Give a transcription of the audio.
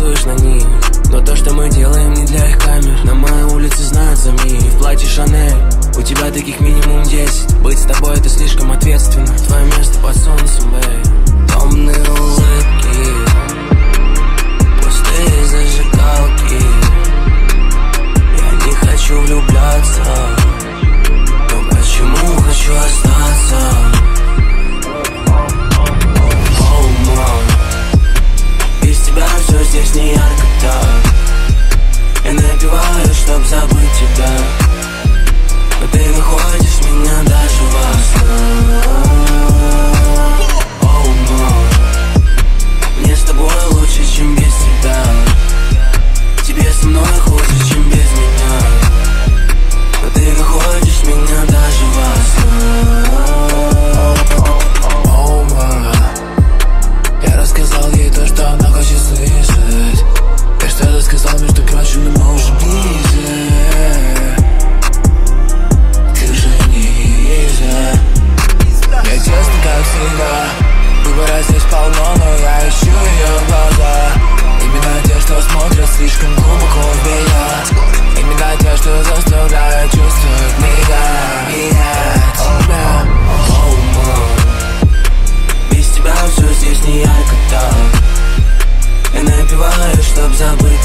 танцуешь на них, но то, что мы делаем, не для их камер. На моей улице знают за миг. В платье Шанель, у тебя таких минимум 10. Быть с тобой это слишком ответственно. Твое место под солнцем, бэй. Томные улыбки, пустые зажигалки. Я не хочу влюбляться, но почему хочу остаться? Без тебя все здесь не ярко так. Я напиваю, чтоб забыть тебя, но ты находишь меня даже во снах. Мне с тобой лучше, чем без тебя. Тебе со мной хуже, чем без меня, но ты находишь меня даже во снах. Я рассказал ей то, что она хочет слышать. Я что-то сказал, между прочим, но мы уже ближе. Ты уже ниже. Я честно, как всегда. Выбора здесь полно, но я ищу ее глаза. Именно те, что смотрят слишком глубоко в меня. Именно те, что заставляют чувствовать меня. Без тебя все здесь не ярко так. Я напиваю, чтоб забыть